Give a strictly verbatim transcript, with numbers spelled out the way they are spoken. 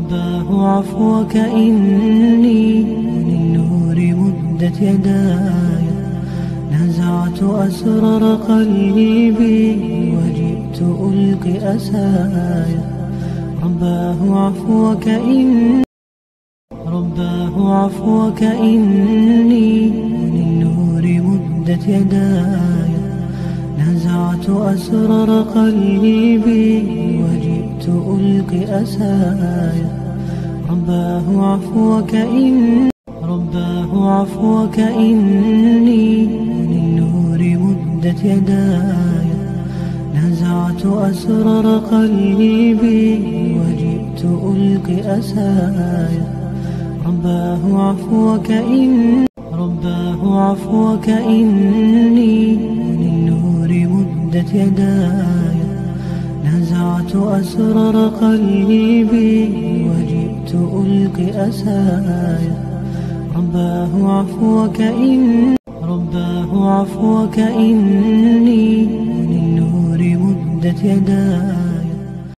رباه عفوك إني للنور مدت يداي، نزعت أسرار قلبي وجئت ألقي أسايا. رباه عفوك إني رباه عفوك إني للنور مدت يداي، نزعت أسرار قلبي وجئت ألقي أسايا. رباه عفوك إني رباه عفوك إني للنور مدت يداي، نزعت أسرار قلبي وجئت ألقي أسايا. رباه عفوك إني رباه عفوك إني للنور مدت يداي، نزعت أسرار قلبي وجئت ألقي أسايا. رباه عفوك إني رباه عفوك إني للنور مدت يداي،